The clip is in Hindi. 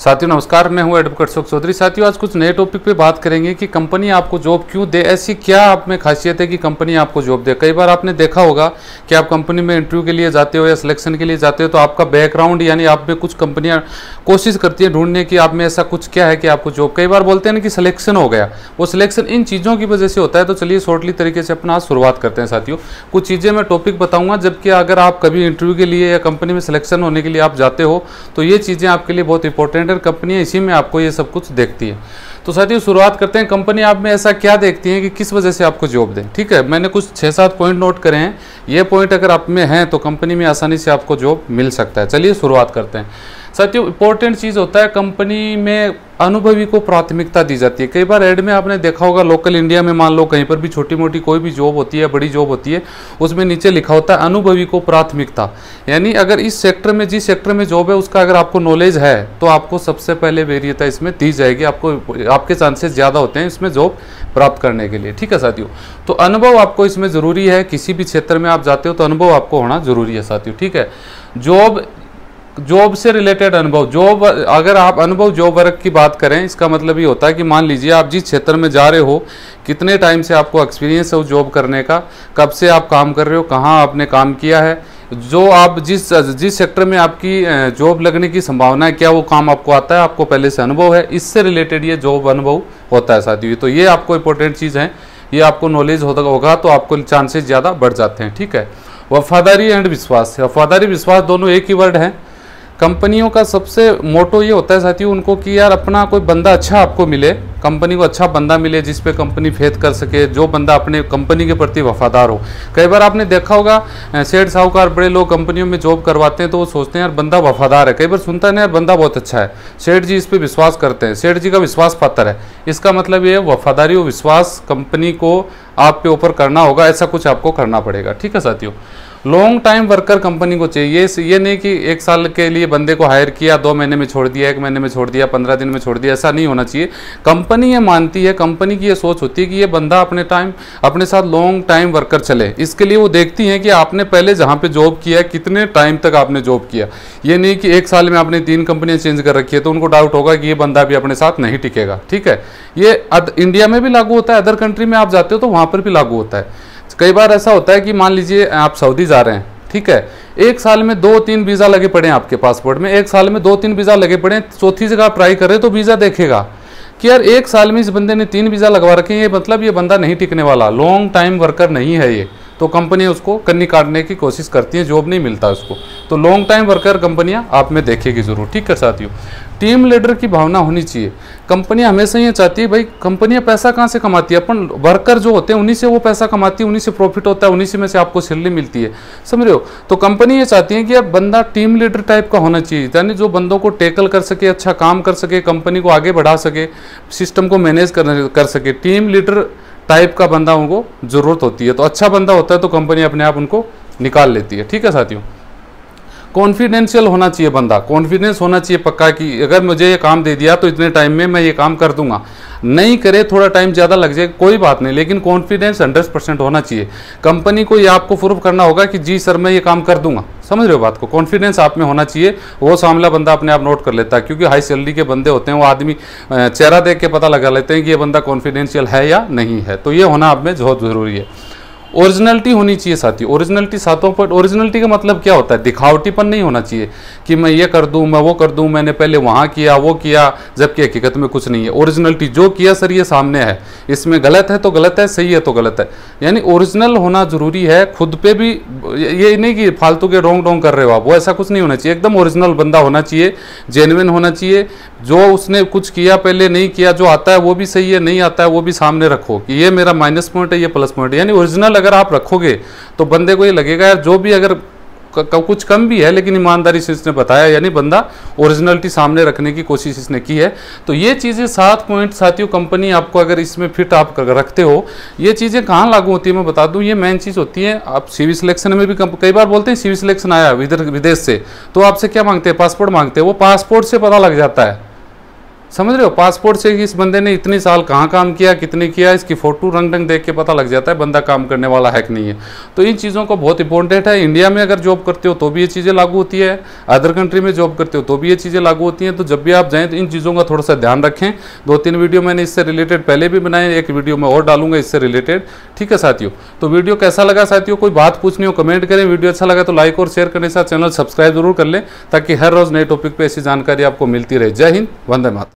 साथियों नमस्कार, मैं हूं एडवोकेट अशोक चौधरी। साथियों आज कुछ नए टॉपिक पे बात करेंगे कि कंपनी आपको जॉब क्यों दे, ऐसी क्या आप में खासियत है कि कंपनी आपको जॉब दे। कई बार आपने देखा होगा कि आप कंपनी में इंटरव्यू के लिए जाते हो या सिलेक्शन के लिए जाते हो तो आपका बैकग्राउंड यानी आप में कुछ कंपनियां कोशिश करती हैं ढूंढने की आप में ऐसा कुछ क्या है कि आपको जॉब, कई बार बोलते हैं ना कि सिलेक्शन हो गया, वो सिलेक्शन इन चीज़ों की वजह से होता है। तो चलिए शॉर्टली तरीके से अपना शुरुआत करते हैं। साथियों कुछ चीज़ें मैं टॉपिक बताऊंगा, जबकि अगर आप कभी इंटरव्यू के लिए या कंपनी में सिलेक्शन होने के लिए आप जाते हो तो ये चीज़ें आपके लिए बहुत इंपॉर्टेंट है। कंपनियां इसी में आपको ये सब कुछ देखती है। तो साथियों शुरुआत करते हैं, कंपनी आप में ऐसा क्या देखती है कि किस वजह से आपको जॉब दें। ठीक है, मैंने कुछ 6-7 पॉइंट नोट करे हैं, ये पॉइंट अगर आप में हैं तो कंपनी में आसानी से आपको जॉब मिल सकता है। चलिए शुरुआत करते हैं। साथियों इंपॉर्टेंट चीज़ होता है, कंपनी में अनुभवी को प्राथमिकता दी जाती है। कई बार ऐड में आपने देखा होगा, लोकल इंडिया में मान लो कहीं पर भी छोटी मोटी कोई भी जॉब होती है, बड़ी जॉब होती है, उसमें नीचे लिखा होता है अनुभवी को प्राथमिकता। यानी अगर इस सेक्टर में, जिस सेक्टर में जॉब है उसका अगर आपको नॉलेज है तो आपको सबसे पहले वरीयता इसमें दी जाएगी, आपके चांसेस ज़्यादा होते हैं इसमें जॉब प्राप्त करने के लिए। ठीक है साथियों, तो अनुभव आपको इसमें ज़रूरी है। किसी भी क्षेत्र में आप जाते हो तो अनुभव आपको होना ज़रूरी है साथियों। ठीक है, जॉब से रिलेटेड अनुभव, जॉब अगर आप अनुभव जॉब वर्क की बात करें, इसका मतलब ये होता है कि मान लीजिए आप जिस क्षेत्र में जा रहे हो, कितने टाइम से आपको एक्सपीरियंस है उस जॉब करने का, कब से आप काम कर रहे हो, कहाँ आपने काम किया है, जो आप जिस सेक्टर में आपकी जॉब लगने की संभावना है, क्या वो काम आपको आता है, आपको पहले से अनुभव है, इससे रिलेटेड ये जॉब अनुभव होता है साथियों। तो ये आपको इंपॉर्टेंट चीज़ है, ये आपको नॉलेज होगा तो आपको चांसेस ज़्यादा बढ़ जाते हैं। ठीक है, वफादारी एंड विश्वास, वफादारी विश्वास दोनों एक ही वर्ड हैं। कंपनियों का सबसे मोटो ये होता है साथियों उनको कि यार अपना कोई बंदा अच्छा आपको मिले, कंपनी को अच्छा बंदा मिले जिस पे कंपनी फेथ कर सके, जो बंदा अपने कंपनी के प्रति वफादार हो। कई बार आपने देखा होगा सेठ साहूकार बड़े लोग कंपनियों में जॉब करवाते हैं तो वो सोचते हैं यार बंदा वफादार है, कई बार सुनता है ना यार बंदा बहुत अच्छा है, सेठ जी इस पर विश्वास करते हैं, सेठ जी का विश्वास पात्र है। इसका मतलब ये वफादारी और विश्वास कंपनी को आप पे ऊपर करना होगा, ऐसा कुछ आपको करना पड़ेगा। ठीक है साथियों, लॉन्ग टाइम वर्कर कंपनी को चाहिए। ये नहीं कि 1 साल के लिए बंदे को हायर किया, 2 महीने में छोड़ दिया, 1 महीने में छोड़ दिया, 15 दिन में छोड़ दिया, ऐसा नहीं होना चाहिए। कंपनी ये मानती है, कंपनी की ये सोच होती है कि ये बंदा अपने साथ लॉन्ग टाइम वर्कर चले। इसके लिए वो देखती हैं कि आपने पहले जहाँ पे जॉब किया है कितने टाइम तक आपने जॉब किया। ये नहीं कि 1 साल में आपने 3 कंपनियाँ चेंज कर रखी है तो उनको डाउट होगा कि ये बंदा भी अपने साथ नहीं टिकेगा। ठीक है, ये इंडिया में भी लागू होता है, अदर कंट्री में आप जाते हो तो वहाँ पर भी लागू होता है। कई बार ऐसा होता है कि मान लीजिए आप सऊदी जा रहे हैं, ठीक है, 1 साल में 2-3 वीज़ा लगे पड़े हैं आपके पासपोर्ट में, 1 साल में 2-3 वीज़ा लगे पड़े हैं, चौथी जगह आप ट्राई कर रहे हैं तो वीज़ा देखेगा कि यार 1 साल में इस बंदे ने 3 वीज़ा लगवा रखे हैं, ये मतलब ये बंदा नहीं टिकने वाला, लॉन्ग टाइम वर्कर नहीं है ये, तो कंपनी उसको कन्नी काटने की कोशिश करती है, जॉब नहीं मिलता उसको। तो लॉन्ग टाइम वर्कर कंपनियां आप में देखेगी जरूर। ठीक है साथियों, टीम लीडर की भावना होनी चाहिए। कंपनियां हमेशा ये चाहती है, भाई कंपनियां पैसा कहाँ से कमाती है, अपन वर्कर जो होते हैं उन्हीं से वो पैसा कमाती है, उन्हीं से प्रॉफिट होता है, उन्हीं से में से आपको सैलरी मिलती है, समझ रहे हो। तो कंपनी ये चाहती है कि अब बंदा टीम लीडर टाइप का होना चाहिए, यानी जो बंदों को टैकल कर सके, अच्छा काम कर सके, कंपनी को आगे बढ़ा सके, सिस्टम को मैनेज कर सके। टीम लीडर टाइप का बंदा उनको जरूरत होती है। तो अच्छा बंदा होता है तो कंपनी अपने आप उनको निकाल लेती है। ठीक है साथियों, कॉन्फिडेंशियल होना चाहिए बंदा, कॉन्फिडेंस होना चाहिए पक्का कि अगर मुझे ये काम दे दिया तो इतने टाइम में मैं ये काम कर दूंगा, नहीं करे थोड़ा टाइम ज़्यादा लग जाए कोई बात नहीं, लेकिन कॉन्फिडेंस 100% होना चाहिए। कंपनी को ये आपको प्रूव करना होगा कि जी सर मैं ये काम कर दूंगा, समझ रहे हो बात को, कॉन्फिडेंस आप में होना चाहिए। वो सामला बंदा अपने आप नोट कर लेता है, क्योंकि हाई सैलरी के बंदे होते हैं वो आदमी चेहरा देख के पता लगा लेते हैं कि ये बंदा कॉन्फिडेंशियल है या नहीं है। तो ये होना आप में बहुत ज़रूरी है। ओरिजिनलिटी होनी चाहिए साथी, ओरिजिनलिटी 7 पॉइंट। ओरिजिनलिटी का मतलब क्या होता है, दिखावटीपन नहीं होना चाहिए कि मैं ये कर दूं, मैं वो कर दूं, मैंने पहले वहाँ किया वो किया, जबकि हकीकत में कुछ नहीं है। ओरिजिनलिटी जो किया सर ये सामने है, इसमें गलत है तो गलत है, सही है तो गलत है, यानी ओरिजिनल होना जरूरी है। खुद पे भी ये नहीं कि फालतू के डोंग कर रहे हो आप, वो ऐसा कुछ नहीं होना चाहिए। एकदम ओरिजिनल बंदा होना चाहिए, जेन्युइन होना चाहिए। जो उसने कुछ किया पहले नहीं किया, जो आता है वो भी सही है, नहीं आता है वो भी सामने रखो कि ये मेरा माइनस पॉइंट है, ये प्लस पॉइंट है। यानी ओरिजिनल अगर आप रखोगे तो बंदे को ये लगेगा यार जो भी अगर कुछ कम भी है लेकिन ईमानदारी से इसने बताया, यानी बंदा ओरिजिनलिटी सामने रखने की कोशिश इसने की है। तो ये चीज़ें 7 पॉइंट साथियों, कंपनी आपको अगर इसमें फिट आप रखते हो, ये चीज़ें कहाँ लागू होती है मैं बता दूं। ये मेन चीज़ होती है, आप सीवी सिलेक्शन में भी कई बार बोलते हैं सीवी सिलेक्शन आया विदेश से, तो आपसे क्या मांगते हैं, पासपोर्ट मांगते हैं, वो पासपोर्ट से पता लग जाता है, समझ रहे हो, पासपोर्ट से कि इस बंदे ने इतनी साल कहाँ काम किया, कितने किया, इसकी फोटो रंग ढंग देख के पता लग जाता है बंदा काम करने वाला है कि नहीं है। तो इन चीज़ों को बहुत इंपॉर्टेंट है। इंडिया में अगर जॉब करते हो तो भी ये चीज़ें लागू होती है, अदर कंट्री में जॉब करते हो तो भी ये चीज़ें लागू होती हैं। तो जब भी आप जाएँ तो इन चीज़ों का थोड़ा सा ध्यान रखें। 2-3 वीडियो मैंने इससे रिलेटेड पहले भी बनाए, एक वीडियो में और डालूंगा इससे रिलेटेड। ठीक है साथियों, तो वीडियो कैसा लगा साथियों, कोई बात पूछनी हो कमेंट करें। वीडियो अच्छा लगा तो लाइक और शेयर करने के साथ चैनल सब्सक्राइब जरूर कर लें, ताकि हर रोज नए टॉपिक पे ऐसी जानकारी आपको मिलती रहे। जय हिंद, वंदे मातरम।